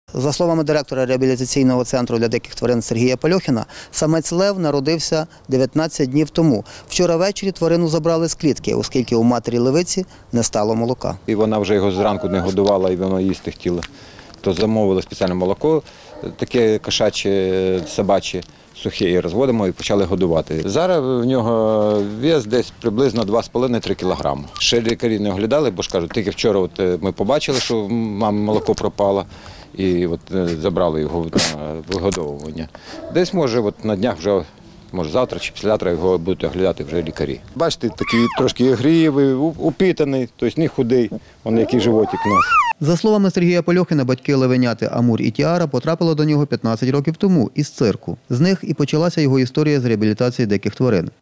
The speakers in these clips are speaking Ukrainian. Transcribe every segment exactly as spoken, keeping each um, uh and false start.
За словами директора реабілітаційного центру для диких тварин Сергія Пальохіна, самець лев народився дев'ятнадцять днів тому. Вчора ввечері тварину забрали з клітки, оскільки у матері левиці не стало молока. І вона вже його зранку не годувала, і воно їсти хотіло. То замовили спеціальне молоко, таке кошаче, собаче, сухе, і розводимо і почали годувати. Зараз в нього вес десь приблизно два з половиною - три кілограми. Ще лікарі не оглядали, бо ж кажуть, тільки вчора от ми побачили, що в мами молоко пропало, і от забрали його на вигодовування. Десь, може, от на днях вже, може, завтра чи післязавтра його будуть оглядати вже лікарі. Бачите, такий трошки ігривий, упитаний, тобто не худий, він який животик у нас. За словами Сергія Пальохіна, батьки левеняти Амур і Тіара потрапили до нього п'ятнадцять років тому із цирку. З них і почалася його історія з реабілітації диких тварин.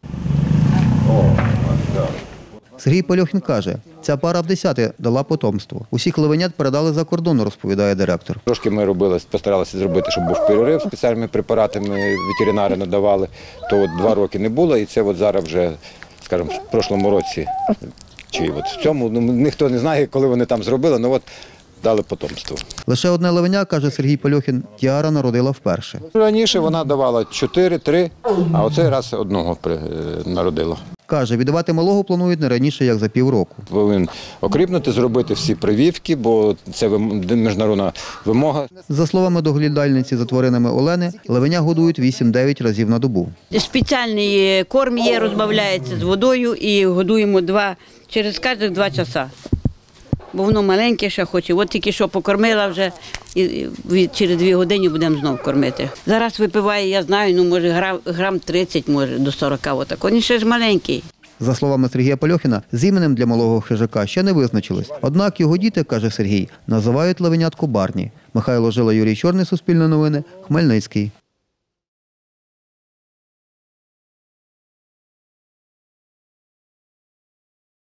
Сергій Пальохін каже, ця пара в десяте дала потомство. Усіх левенят передали за кордон, розповідає директор. Трошки ми робили, постаралися зробити, щоб був перерив, спеціальними препаратами ветеринари надавали. То от два роки не було, і це от зараз вже, скажімо, в прошлому році, чи от в цьому, ну, ніхто не знає, коли вони там зробили, але от дали потомство. Лише одне левеня, каже Сергій Пальохін, Тіара народила вперше. Раніше вона давала чотири-три, а оцей раз одного народила. Каже, віддавати малого планують не раніше, як за півроку. Повинен окріпнути, зробити всі прививки, бо це міжнародна вимога. За словами доглядальниці за тваринами Олени, левеня годують вісім-дев'ять разів на добу. Спеціальний корм є, розбавляється з водою і годуємо два, через кожних два часа. Бо воно маленьке ще хоче. От тільки що покормила вже, і через дві години будемо знову кормити. Зараз випиває, я знаю, ну може грам, грам тридцять, може до сорока, отак. Він ще ж маленький. За словами Сергія Пальохіна, з іменем для малого хижака ще не визначились. Однак його діти, каже Сергій, називають левенятку Барні. Михайло Жила, Юрій Чорний, Суспільне новини, Хмельницький.